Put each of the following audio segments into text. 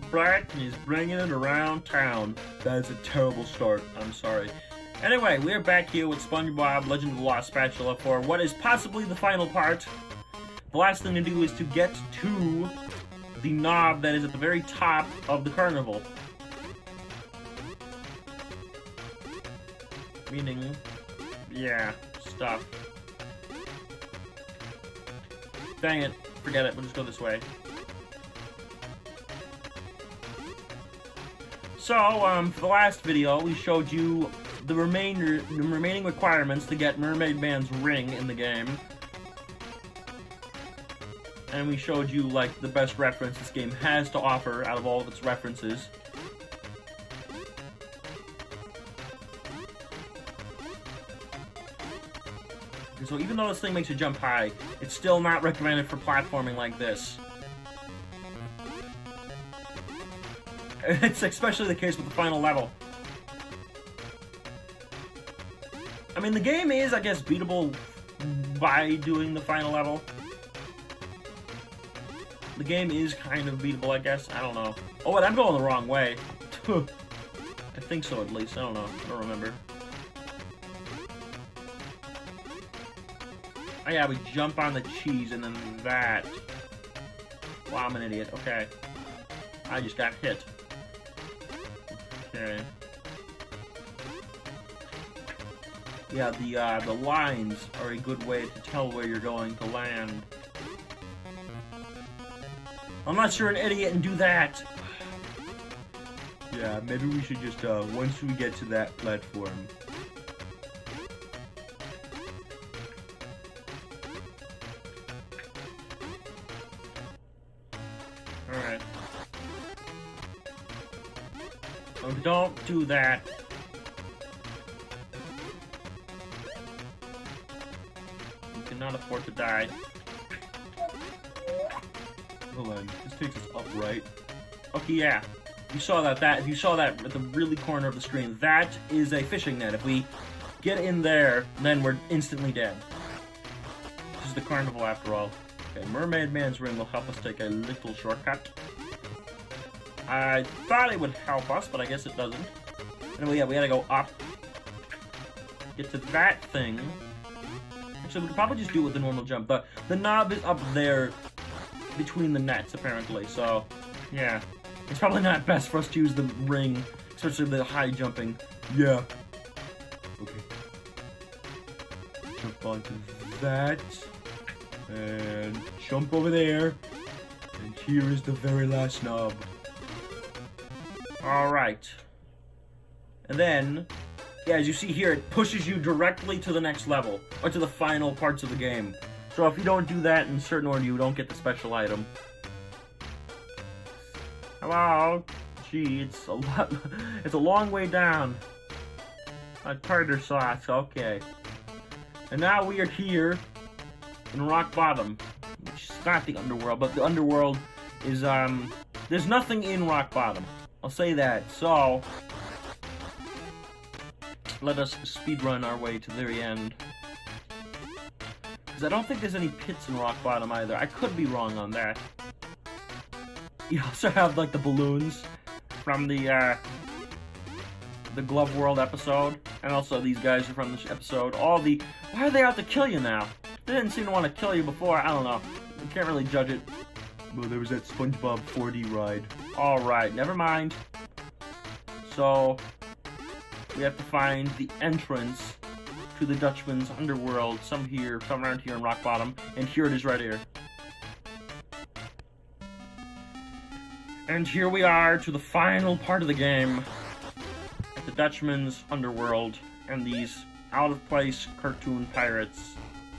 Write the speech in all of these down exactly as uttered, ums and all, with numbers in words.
Bart and he's bringing it around town. That's a terrible start. I'm sorry. Anyway, we're back here with SpongeBob, Legend of the Lost Spatula for what is possibly the final part. The last thing to do is to get to the knob that is at the very top of the carnival. Meaning, yeah, stuff. Dang it, forget it, we'll just go this way. So, um, for the last video, we showed you the remainder, the remaining requirements to get Mermaid Man's ring in the game. And we showed you, like, the best reference this game has to offer out of all of its references. So even though this thing makes you jump high, it's still not recommended for platforming like this. It's especially the case with the final level. I mean, the game is, I guess, beatable by doing the final level. The game is kind of beatable, I guess. I don't know. Oh, wait, I'm going the wrong way. I think so, at least. I don't know. I don't remember. Oh, yeah, we jump on the cheese and then that. Wow, I'm an idiot. Okay. I just got hit. Okay. Yeah, the, uh, the lines are a good way to tell where you're going to land. I'm not sure an idiot and do that. Yeah, maybe we should just, uh, once we get to that platform. Alright. Oh, don't do that. You cannot afford to die. Hold on, this takes us up, right? Okay, yeah. You saw that, that, if you saw that at the really corner of the screen, that is a fishing net. If we get in there, then we're instantly dead. This is the carnival after all. Okay, Mermaid Man's ring will help us take a little shortcut. I thought it would help us, but I guess it doesn't. Anyway, yeah, we gotta go up. Get to that thing. Actually, we could probably just do it with the normal jump. The, the knob is up there between the nets, apparently, so, yeah. It's probably not best for us to use the ring, especially the high jumping. Yeah. Okay. Jump onto that. And jump over there. And here is the very last knob. Alright. And then, yeah, as you see here, it pushes you directly to the next level, or to the final parts of the game. So if you don't do that in a certain order, you don't get the special item. Hello? Gee, it's a lot, it's a long way down. A tartar sauce, okay. And now we are here in Rock Bottom, which is not the underworld, but the underworld is, um, there's nothing in Rock Bottom. I'll say that. So, let us speedrun our way to the very end. Because I don't think there's any pits in Rock Bottom either. I could be wrong on that. You also have, like, the balloons from the, uh, the Glove World episode. And also these guys are from this episode. All the... Why are they out to kill you now? They didn't seem to want to kill you before. I don't know. You can't really judge it. Well, there was that SpongeBob four D ride. Alright, never mind. So, we have to find the entrance to the Dutchman's underworld. Some here, some around here in Rock Bottom. And here it is right here. And here we are to the final part of the game. At the Dutchman's underworld. And these out-of-place cartoon pirates.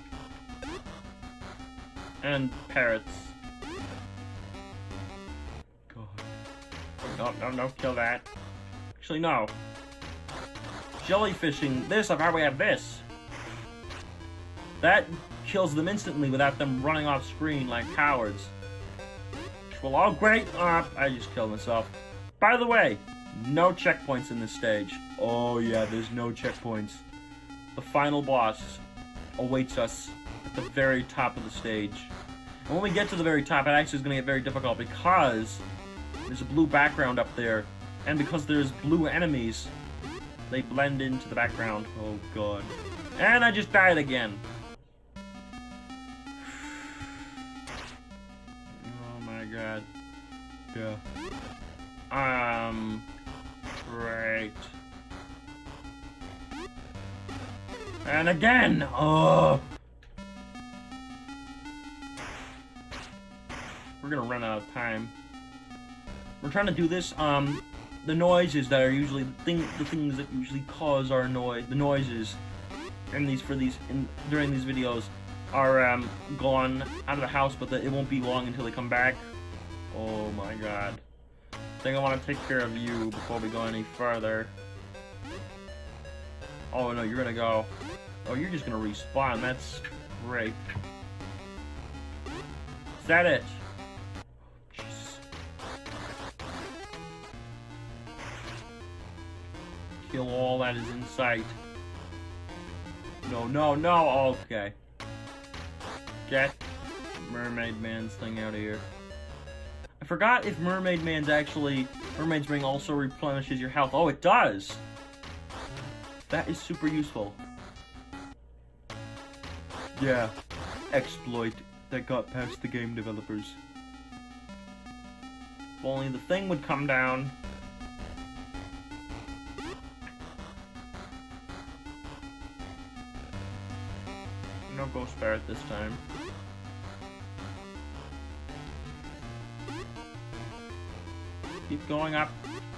And parrots. God. No, no, no, kill that. Actually, no. Jellyfishing this, I've already have this. That kills them instantly without them running off screen like cowards. Well, all great. Uh, I just killed myself. By the way, no checkpoints in this stage. Oh yeah, there's no checkpoints. The final boss awaits us at the very top of the stage. And when we get to the very top, it actually is going to get very difficult because There's a blue background up there. And because there's blue enemies, they blend into the background. Oh god. And I just died again. Oh my god. Yeah. Um... Right. And again! Oh! We're gonna run out of time. We're trying to do this, um... the noises that are usually the thing, the things that usually cause our noise, the noises, in these for these in during these videos, are um gone out of the house, but the, it won't be long until they come back. Oh my god! I think I want to take care of you before we go any further. Oh no, you're gonna go. Oh, you're just gonna respawn. That's great. Is that it? Kill all that is in sight. No, no, no! Okay. Get Mermaid Man's thing out of here. I forgot if Mermaid Man's actually... Mermaid's Ring also replenishes your health. Oh, it does! That is super useful. Yeah. Exploit that got past the game developers. If only the thing would come down. No Ghost Barret this time. Keep going up.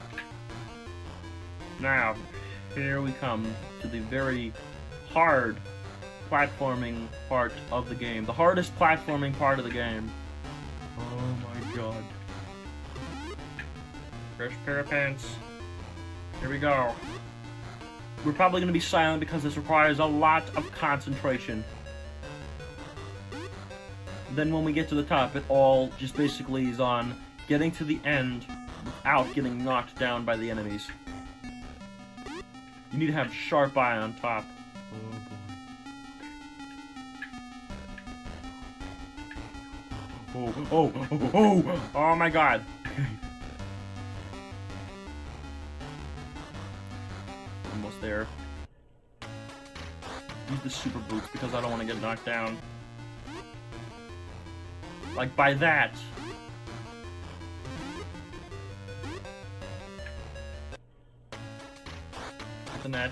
Now, here we come to the very hard platforming part of the game. The hardest platforming part of the game. Oh my god. Fresh pair of pants. Here we go. We're probably going to be silent because this requires a lot of concentration. Then when we get to the top, it all just basically is on getting to the end without getting knocked down by the enemies. You need to have sharp eye on top. Oh boy. Oh, oh, oh, oh, oh my god. Almost there. Use the super boots because I don't want to get knocked down. Like by that. The net.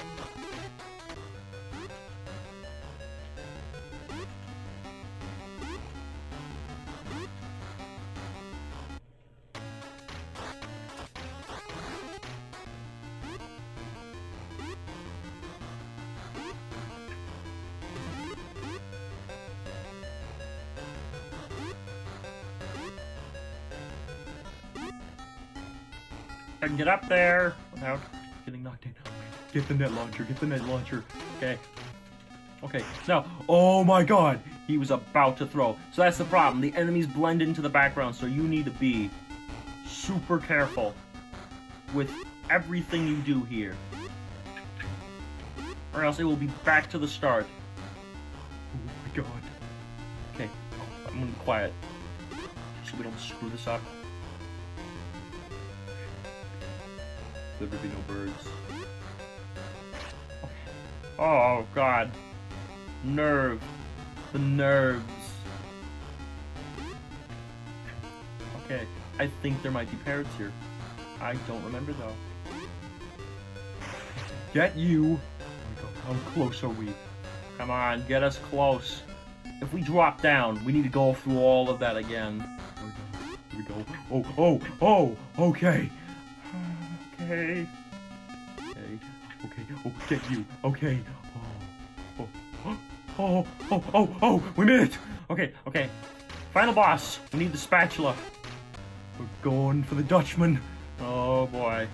I can get up there without getting knocked in. Get the net launcher, get the net launcher. Okay. Okay, now, oh my god! He was about to throw. So that's the problem. The enemies blend into the background, so you need to be super careful with everything you do here. Or else it will be back to the start. Oh my god. Okay, I'm gonna be quiet. So we don't screw this up. There would be no birds. Oh god. Nerve. The nerves. Okay, I think there might be parrots here. I don't remember though. Get you! Oh my god, how close are we? Come on, get us close. If we drop down, we need to go through all of that again. Oh my god, here we go. Oh, oh, oh, okay. Okay. Okay. Okay. Oh, get you. Okay. Oh. Oh. Oh. Oh. Oh. Oh. We made it. Okay. Okay. Final boss. We need the spatula. We're going for the Dutchman. Oh boy.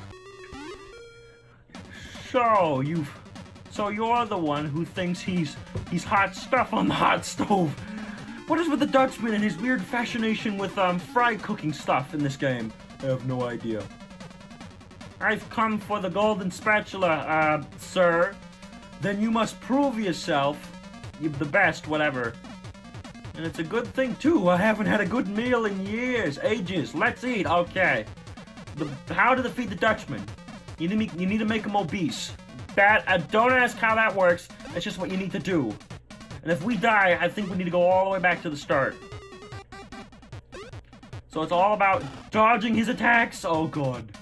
So you've. So you're the one who thinks he's he's hot stuff on the hot stove. What is with the Dutchman and his weird fascination with um fried cooking stuff in this game? I have no idea. I've come for the golden spatula, uh, sir. Then you must prove yourself. You're the best, whatever. And it's a good thing, too. I haven't had a good meal in years, ages. Let's eat. Okay. The, how to defeat the Dutchman. You need, make, you need to make him obese. That, uh, don't ask how that works. That's just what you need to do. And if we die, I think we need to go all the way back to the start. So it's all about dodging his attacks. Oh, God.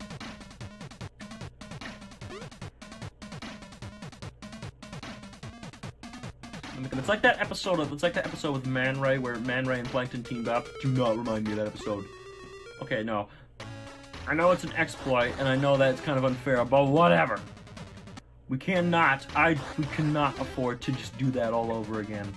It's like that episode of, it's like that episode with Man Ray where Man Ray and Plankton teamed up. Do not remind me of that episode. Okay, no. I know it's an exploit, and I know that it's kind of unfair, but whatever. We cannot, I, we cannot afford to just do that all over again.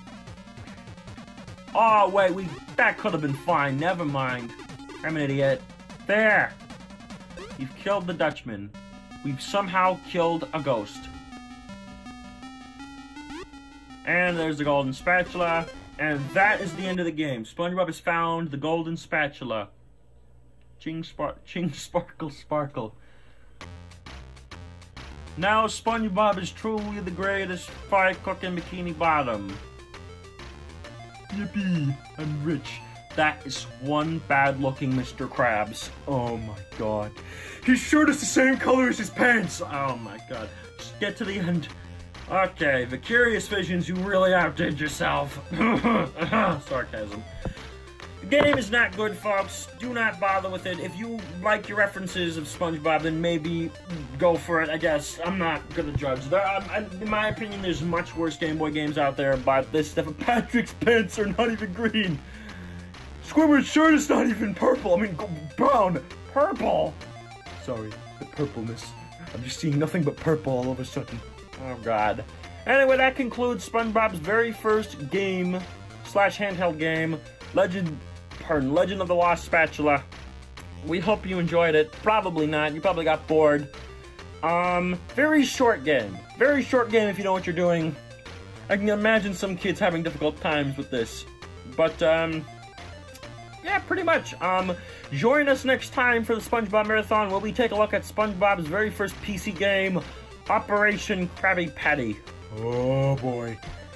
Oh, wait, we, that could have been fine. Never mind. I'm an idiot. There. You've killed the Dutchman. We've somehow killed a ghost. And there's the golden spatula. And that is the end of the game. SpongeBob has found the golden spatula. Ching, spark, ching, sparkle, sparkle. Now SpongeBob is truly the greatest fry cook in Bikini Bottom. Yippee, I'm rich. That is one bad-looking Mister Krabs. Oh my god. His shirt is the same color as his pants. Oh my god. Just get to the end. Okay, the Curious Visions, you really outdid yourself. Sarcasm. The game is not good, folks. Do not bother with it. If you like your references of SpongeBob, then maybe go for it, I guess. I'm not gonna judge. There, I, I, in my opinion, there's much worse Game Boy games out there, but this stuff. Patrick's pants are not even green. Squidward's shirt is not even purple. I mean, brown. Purple. Sorry, the purpleness. I'm just seeing nothing but purple all of a sudden. Oh, God. Anyway, that concludes SpongeBob's very first game, slash handheld game, Legend, pardon, Legend of the Lost Spatula. We hope you enjoyed it. Probably not. You probably got bored. Um, very short game. Very short game if you know what you're doing. I can imagine some kids having difficult times with this. But, um, yeah, pretty much. Um, join us next time for the SpongeBob Marathon, where we take a look at SpongeBob's very first P C game, Operation Krabby Patty. Oh boy.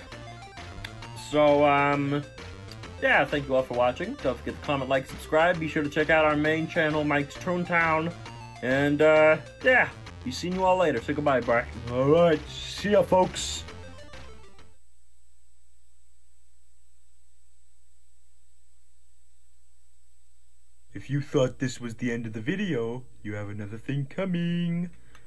So, um, yeah, thank you all for watching. Don't forget to comment, like, subscribe. Be sure to check out our main channel, Mike's Toontown. And, uh, yeah, be seeing you all later. Say goodbye, Bart. Alright, see ya, folks. If you thought this was the end of the video, you have another thing coming.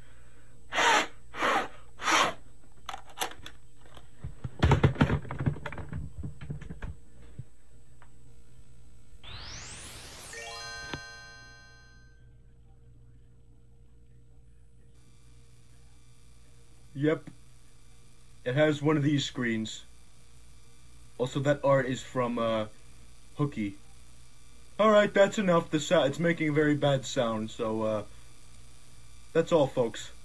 Yep. It has one of these screens. Also, that art is from, uh, Hooky. Alright, that's enough. The sound, it's making a very bad sound, so, uh, that's all, folks.